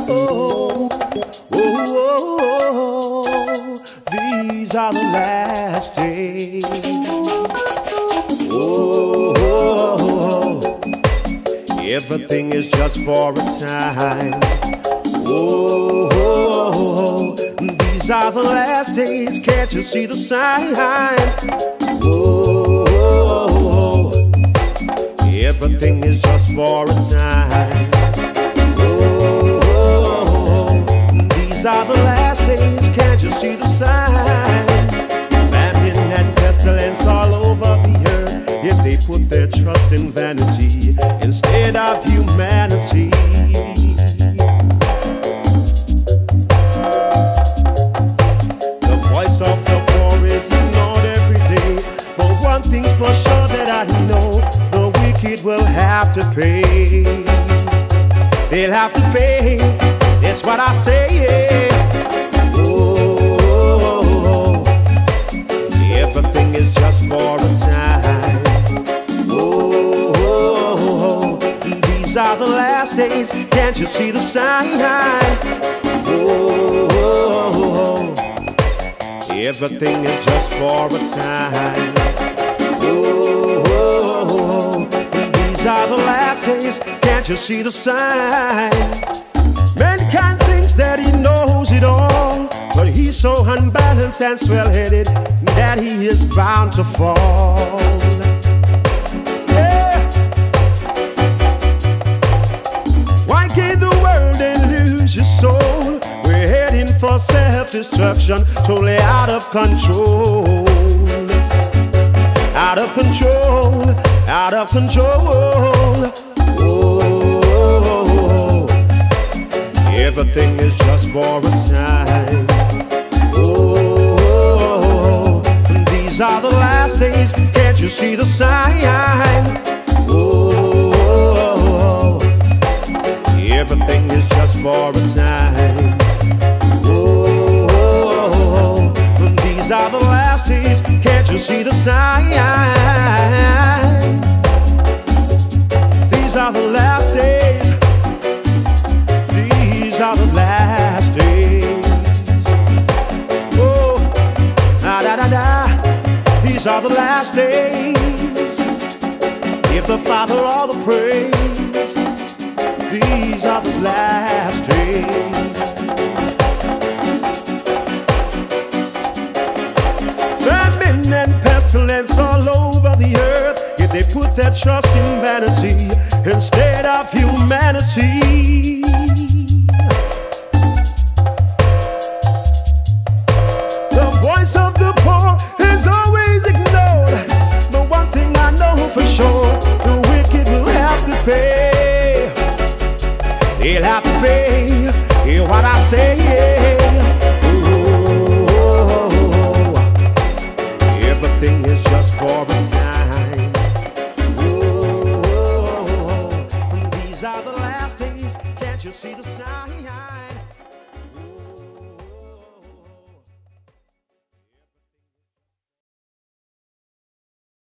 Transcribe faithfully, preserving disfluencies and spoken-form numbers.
oh, oh, oh, these are the last days. Oh, oh, oh, everything is just for a time. Oh, oh, oh, these are the last days. Can't you see the sign? Oh, oh, oh, everything is just for a time. Oh, oh, oh, these are the last days. Can't you see the sign? Famine and pestilence all over the earth. If they put their trust in vanity instead of humanity. The voice of the poor is ignored every day. But one thing's for sure that I know, the wicked will have to pay. They'll have to pay, that's what I say, yeah. Oh, oh, oh, everything is just for a time. Oh, oh, oh, these are the last days. Can't you see the sign? Oh, oh, oh, everything is just for a time. Oh, oh, oh, these are the last days. Can't you see the sign? Mankind thinks that he knows it all, but he's so unbalanced and swell-headed that he is bound to fall. Yeah. Why gain the world and lose your soul? We're heading for self-destruction, totally out of control. Out of control, out of control. Oh, everything is just for a time. Oh, these are the last days. Can't you see the sign? Oh, everything is just for a time. Oh, these are the last days. Can't you see the sign? These are the last days. These are the last days. Oh, da da da da. These are the last days. Give the Father all the praise. These are the last days. Famine and pestilence all over the earth. If they put their trust in vanity instead of humanity. The voice of the poor is always ignored. But one thing I know for sure, the wicked will have to pay. They'll have to pay. Hear what I say, yeah. Oh, everything is just for a time. Oh, these are the last days. Can't you see the sign?